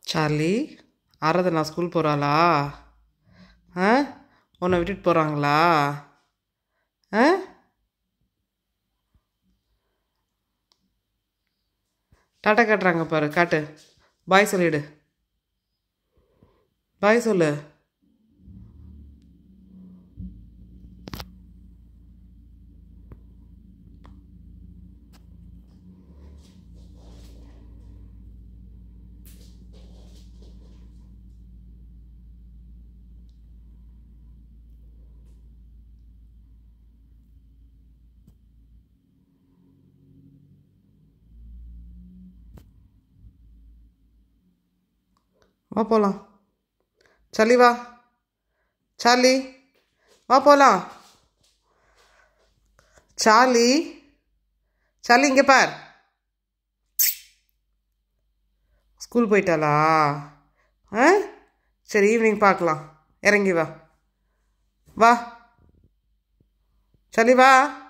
Charlie, Aradhana school போகிறாளா? உன்னை விட்டுட்டு போகிறாங்களா? டாட்டா காட்டுறாங்க பாரு, காட்டு. பாய் சொல்லிடு. பாய் சொல்லு. வா போகலாம். சார்லி வா. சார்லி வா போகலாம். சார்லி, சார்லி இங்கே பார். ஸ்கூல் போயிட்டாளா? சரி, ஈவினிங் பார்க்கலாம். இறங்கி வா. வா சார்லி வா.